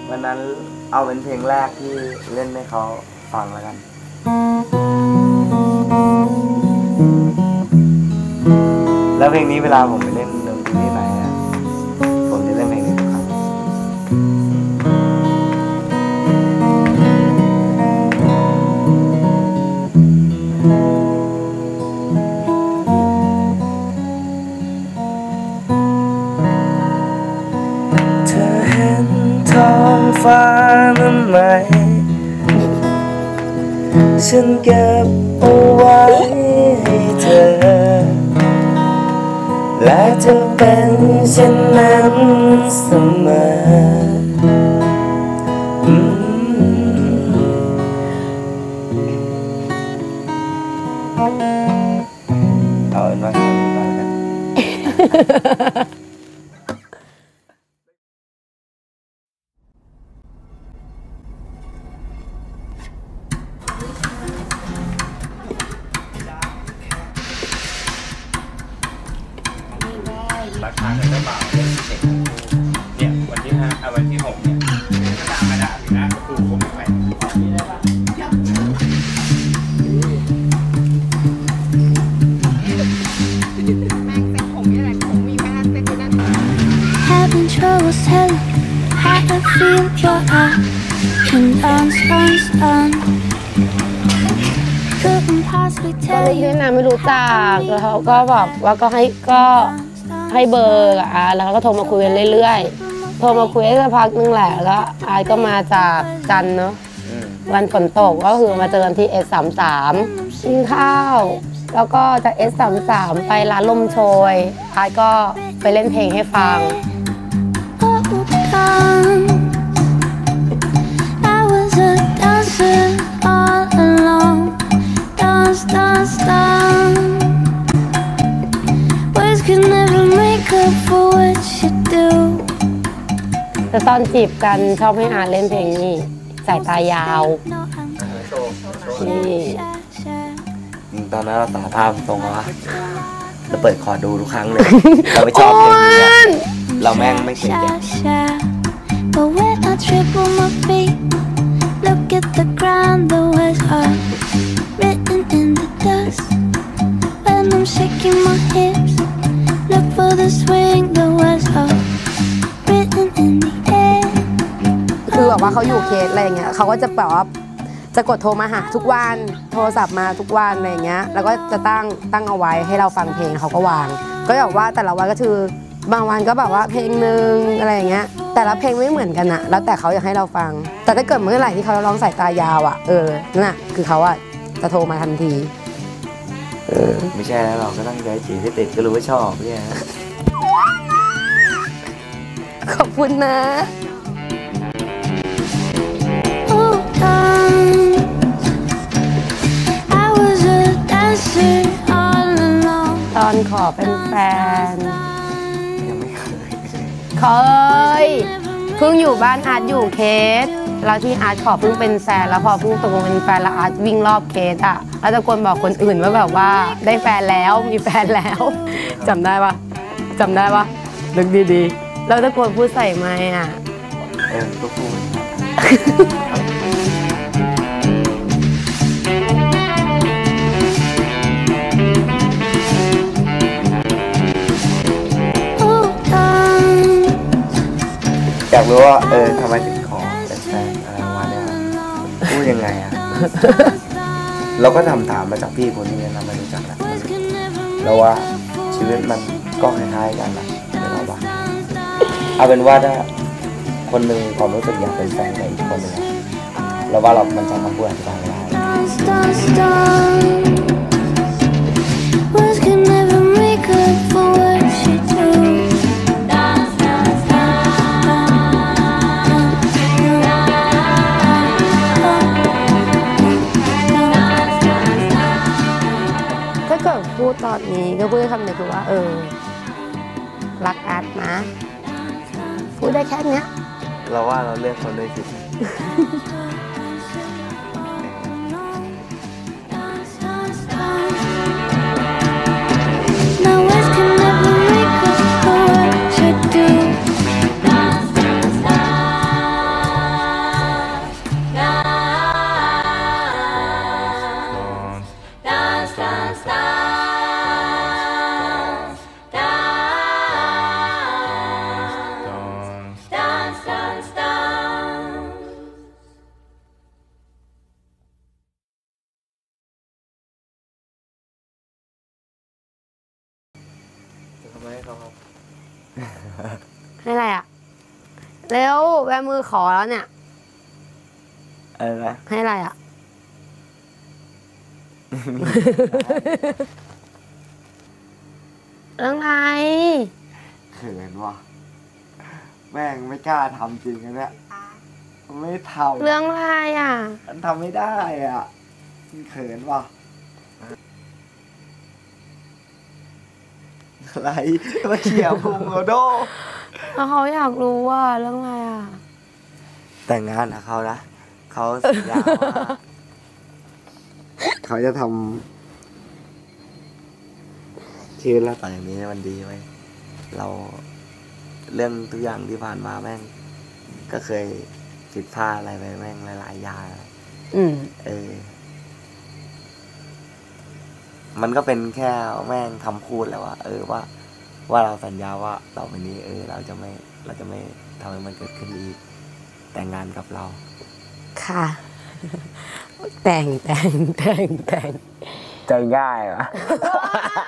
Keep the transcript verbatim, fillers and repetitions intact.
วันนั้นเอาเป็นเพลงแรกที่เล่นให้เขาฟังแล้วกันแล้วเพลงนี้เวลาผมไปเล่นดนตรีที่ไหนอะผมจะเล่นเพลงนี้ทุกครั้งเธอเห็นท้องฟ้านั้นไหมฉันเก็บเอาไว้ให้เธอและจะเป็นเช่นนั้นเสมอเอาเป็นว่าเขาดีกว่าแล้วกันราคาเงินเจ้าบ่าวเนี่ยเด็กเนี่ยวันที่ห้าเอาวันที่หกเนี่ยถ้าไม่ได้พี่นะก็คือผมไม่ไปได้ปะ Having trouble telling how I feel, but I can dance, dance, dance. Couldn't possibly ก็ tell พี่ you. นาไม่รู้จักแล้วเขาก็บอกว่าก็ให้ก็ให้เบอร์กับอาแล้วเขาก็โทรมาคุยกันเรื่อยๆโทรมาคุยได้สักพักนึงแหละแล้วอาก็มาจากจันเนาะวันฝนตกก็คือมาเจอกันที่ เอส สามสิบสามกินข้าวแล้วก็จาก เอส สามสิบสามไปร้านลมโชยอาก็ไปเล่นเพลงให้ฟัง I was a dancer all alone. Dance, dance, dance. Words could never make up for what you do. แต่ตอนจีบกันชอบให้อาเล่นเพลงนี้สายตายาวนี่ตอนนั้นเราสารภาพตรงว่าเราเปิดคอร์ดดูทุกครั้งเลยเราไม่ชอบเพลงนี้เราแม่งไม่เคยเด็ก But when I trip on my feet, look at the ground, the words are written in the dust. When I'm shaking my hips, look for the swing, the words are written in the air. คือแบบว่าเขาอยู่เคสอะไรอย่างเงี้ยเขาก็จะแบบว่าจะกดโทรมาหาทุกวันโทรศัพท์มาทุกวันอะไรอย่างเงี้ยแล้วก็จะตั้งตั้งเอาไว้ให้เราฟังเพลงเขาก็วางก็แบบว่าแต่ละวันก็คือบางวันก็แบบว่าเพลงหนึ่งอะไรอย่างเงี้ยแต่ละเพลงไม่เหมือนกันอะแล้วแต่เขาอยากให้เราฟังแต่ถ้าเกิดเมื่อไหร่ที่เขาร้องสายตายาวอะเออนั่นน่ะคือเขาอะจะโทรมาทันทีเออไม่ใช่แล้วเราก็ตั้งใจจีบให้ติดก็รู้ว่าชอบเนี่ยขอบคุณนะตอนขอเป็นแฟนยังไม่เคยเคยเพิ่งอยู่บ้านอาร์ตอยู่เคสแล้วที่อาร์ตขอเพิ่งเป็นแฟนแล้วพอเพิ่งตกลงเป็นแฟนแล้วอาร์ตวิ่งรอบเคสอ่ะแล้วตะโกนบอกคนอื่นว่าแบบว่าได้แฟนแล้วมีแฟนแล้วจำได้ปะจำได้ปะนึกดีๆแล้วตะโกนพูดใส่ไมค์อ่ะเออก็พูดอยากรู้ว่าเออทำไมถึงขอเป็นแฟนอะไรวะเนี่ยพูดยังไงอะเราก็ทำถามมาจากพี่คนนี้นะไม่รู้จักแหละแล้วว่าชีวิตมันก็คล้ายๆกันแหละเดี๋ยวเราว่าเอาเป็นว่าถ้าคนหนึ่งความรู้สึกอยากเป็นแฟนกับอีกคนหนึ่งแล้วว่าเรามันจะทำเพื่ออธิบายไม่ได้พูดตอนนี้ก็พูดคำเดียวคือว่าเออรักอาร์ตนะพูดได้แค่เนี้ยเราว่าเราเลือกคนด้วยสิเร็วแบมือขอแล้วเนี่ยอะไรนะให้อะไรอ่ะ เรื่องอะไรเขินว่ะแม่งไม่กล้าทำจริงนะเนี่ยไม่ทำเรื่องอะไรอ่ะมันทำไม่ได้อ่ะมันเขินว่ะอะไรมาเขี่ยพุงโอโดแล้วเขาอยากรู้ว่าเรื่องอะไรอ่ะแต่งงานกับเขานะเขาสัญญาว่าเขาจะทำชีวิตเราต่ออย่างนี้มันดีไว้เราเรื่องทุกอย่างที่ผ่านมาแม่ง ก็เคยผิดพลาดอะไรไปแม่งหลายๆอย่างอืมเออ มันก็เป็นแค่แม่งคำพูดแหละว่าเออว่า ว่าเราสัญญาว่าต่อไปนี้ เออ เราจะไม่เราจะไม่ทำให้มันเกิดขึ้นอีกแต่งงานกับเราค่ะ แต่งแต่งแต่งแต่งใจง่ายวะ